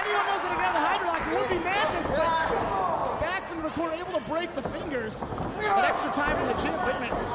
anyone knows that again, the Hydra lock, it would be Mantis, but backs into the corner, able to break the fingers. That extra time in the gym. Wait a minute.